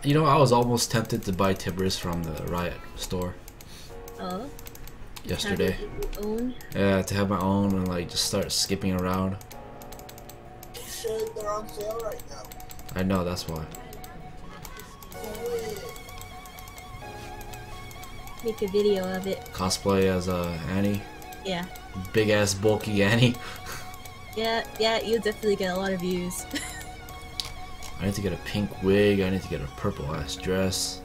You know, I was almost tempted to buy Tiberius from the Riot store. Oh? Yesterday. Own? Yeah, to have my own and like just start skipping around. Shit, they're on sale right now. I know, that's why. Make a video of it. Cosplay as Annie. Yeah. Big ass bulky Annie. Yeah, you'll definitely get a lot of views. I need to get a pink wig, I need to get a purple ass dress.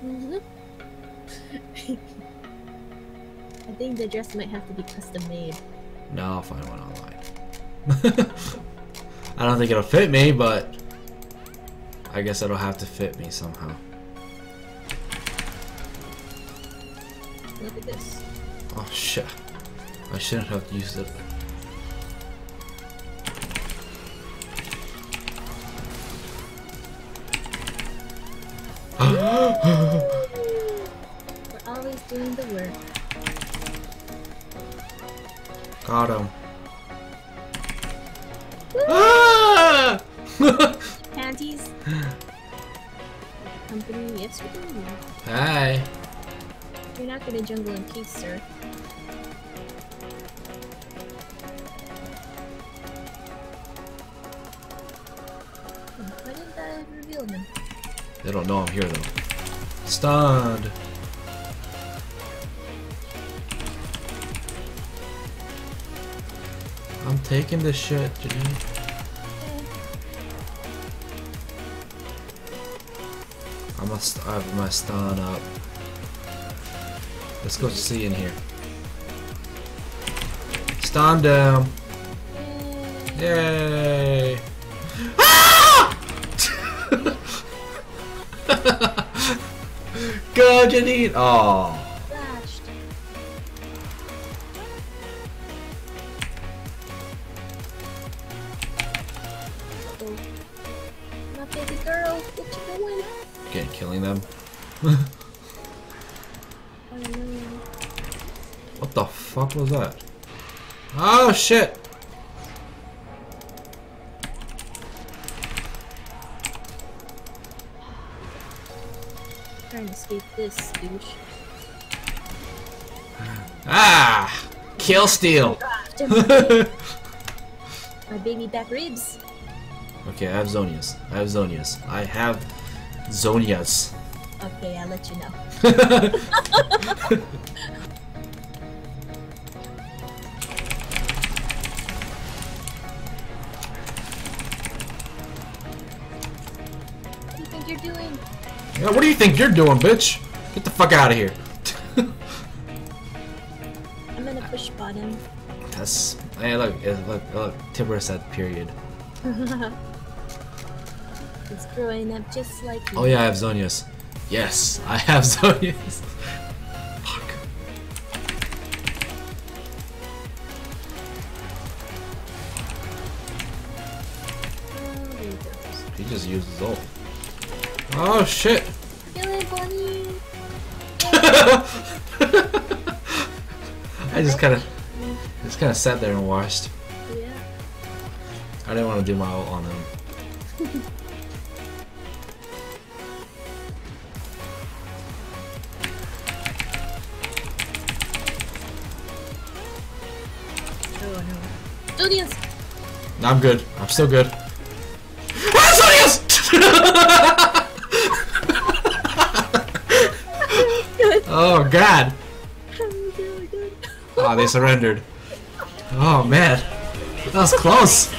I think the dress might have to be custom made. No, I'll find one online. I don't think it'll fit me, but I guess it'll have to fit me somehow. Look at this. Oh shit. I shouldn't have used it. We're always doing the work. Got him. Ah! Panties. Company, yes we do. Hi. You're not gonna jungle in peace, sir. Why didn't I reveal him? They don't know I'm here though. Stunned. I'm taking this shit, Janine. I have my stun up. Let's go see in here. Stun down. Yay! Ah! Go, Janine! Oh. Flashed. Uh-oh. My baby girl, what you doing? Again, killing them. Oh no. What the fuck was that? Oh shit! Trying to escape this, douche. Ah! Kill steal! My baby back ribs. Okay, I have Zhonyas. I have Zhonyas. Okay, I'll let you know. What do you think you're doing? Yeah, what do you think you're doing, bitch? Get the fuck out of here. I'm gonna push bottom. That's. Hey, look, Tiberius said period. It's growing up just like you. Oh yeah, I have Zhonyas. Yes, I have Zhonyas. Fuck. Oh, there he goes. He just used his ult. Oh shit! Kill it, Bonnie! I just kind of sat there and watched. Yeah. I didn't want to do my ult on him. Oh no. Zhonyas! No, I'm good. I'm still good. Ah, Zhonyas! Oh god. Oh, they surrendered. Oh man, that was close.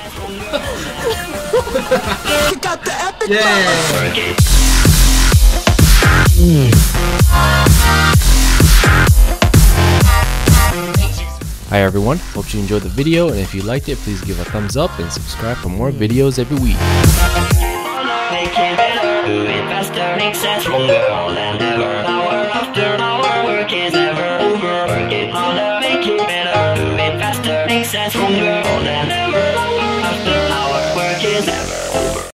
Yay! Hi everyone, hope you enjoyed the video, and if you liked it, please give a thumbs up and subscribe for more videos every week. Make it better, do it faster, makes us stronger than ever.